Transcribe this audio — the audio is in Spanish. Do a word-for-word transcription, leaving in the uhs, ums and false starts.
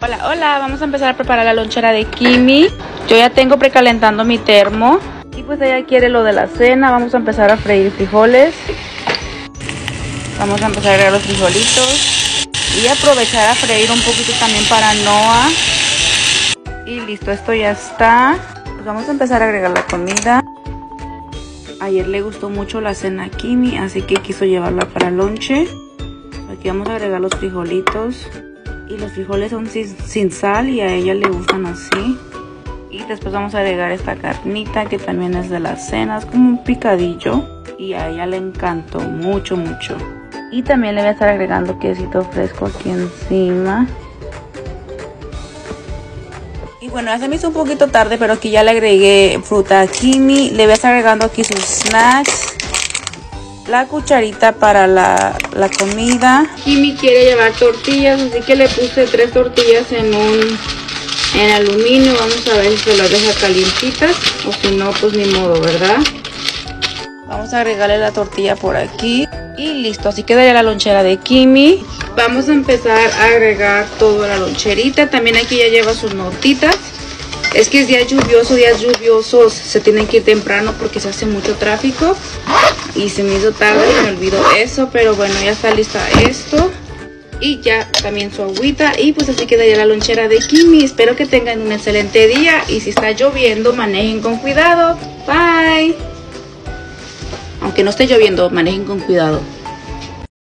Hola, hola, vamos a empezar a preparar la lonchera de Kimi. Yo ya tengo precalentando mi termo. Y pues ella quiere lo de la cena. Vamos a empezar a freír frijoles. Vamos a empezar a agregar los frijolitos. Y aprovechar a freír un poquito también para Noah. Y listo, esto ya está. Pues vamos a empezar a agregar la comida. Ayer le gustó mucho la cena a Kimi, así que quiso llevarla para lonche. Aquí vamos a agregar los frijolitos. Y los frijoles son sin, sin sal y a ella le gustan así. Y después vamos a agregar esta carnita que también es de la cena. Es como un picadillo. Y a ella le encantó mucho, mucho. Y también le voy a estar agregando quesito fresco aquí encima. Y bueno, ya se me hizo un poquito tarde, pero aquí ya le agregué fruta a Kimi. Le voy a estar agregando aquí sus snacks. La cucharita para la, la comida. Kimi quiere llevar tortillas, así que le puse tres tortillas en un en aluminio. Vamos a ver si se las deja calientitas o si no, pues ni modo, ¿verdad? Vamos a agregarle la tortilla por aquí. Y listo, así queda ya la lonchera de Kimi. Vamos a empezar a agregar toda la loncherita. También aquí ya lleva sus notitas. Es que es día lluvioso, días lluviosos se tienen que ir temprano porque se hace mucho tráfico. Y se me hizo tarde y me olvidó eso, pero bueno, ya está lista esto. Y ya también su agüita. Y pues así queda ya la lonchera de Kimi. Espero que tengan un excelente día. Y si está lloviendo, manejen con cuidado. Bye. Aunque no esté lloviendo, manejen con cuidado.